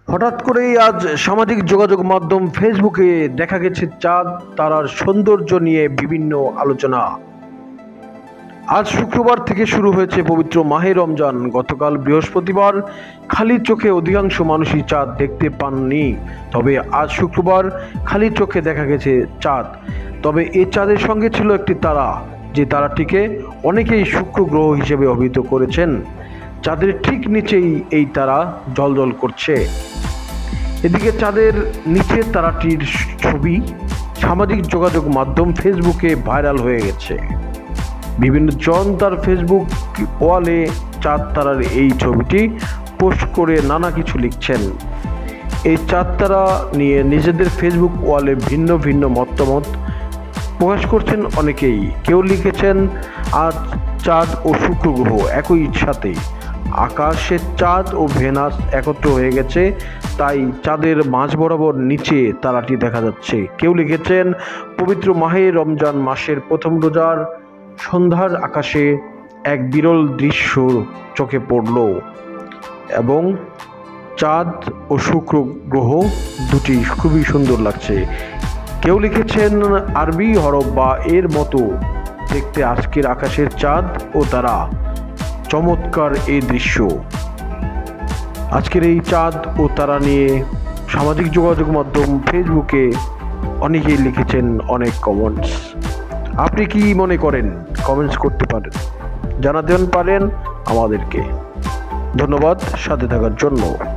হঠাৎ করেই আজ সামাজিক যোগাযোগ মাধ্যম ফেসবুকে দেখা গেছে চাঁদ তারার সৌন্দর্য নিয়ে বিভিন্ন আলোচনা। আজ শুক্রবার থেকে শুরু হয়েছে পবিত্র মাহে রমজান। গতকাল বৃহস্পতিবার খালি চোখে অধিকাংশ মানুষই চাঁদ দেখতে পাননি, তবে আজ শুক্রবার খালি চোখে দেখা গেছে চাঁদ। তবে এই চাঁদের সঙ্গে ছিল একটি তারা, যে তারাটিকে অনেকেই শুক্র গ্রহ হিসেবে অভিহিত করেছেন। চাঁদের ঠিক নিচেই এই তারা জ্বলজ্বল করছে। এদিকে চাঁদের নিচে তারাটির ছবি সামাজিক যোগাযোগ মাধ্যম ফেসবুকে ভাইরাল হয়ে গেছে। বিভিন্ন জন তার ফেসবুক ওয়ালে চাঁদ তারার এই ছবিটি পোস্ট করে নানা কিছু লিখছেন। এই চাঁদ তারা নিয়ে নিজেদের ফেসবুক ওয়ালে ভিন্ন ভিন্ন মতামত প্রকাশ করছেন অনেকেই। কেউ লিখেছেন, আজ চাঁদ ও শুক্র গ্রহ একই সাথে, আকাশে চাঁদ ও ভেনাস একত্র হয়ে গেছে, তাই চাঁদের মাঝ বরাবর নিচে তারাটি দেখা যাচ্ছে। কেউ লিখেছেন, পবিত্র মাহে রমজান মাসের প্রথম রোজার সন্ধ্যার আকাশে এক বিরল দৃশ্য চোখে পড়ল এবং চাঁদ ও শুক্র গ্রহ দুটি খুবই সুন্দর লাগছে। কেউ লিখেছেন, আরবি হরফ বা এর মতো দেখতে আজকের আকাশের চাঁদ ও তারা, চমৎকার এই দৃশ্য। আজকের এই চাঁদ ও তারা নিয়ে সামাজিক যোগাযোগ মাধ্যম ফেসবুকে অনেকেই লিখেছেন অনেক কমেন্টস। আপনি কি মনে করেন? কমেন্টস করতে পারেন, জানাতে পারেন আমাদেরকে। ধন্যবাদ সাথে থাকার জন্য।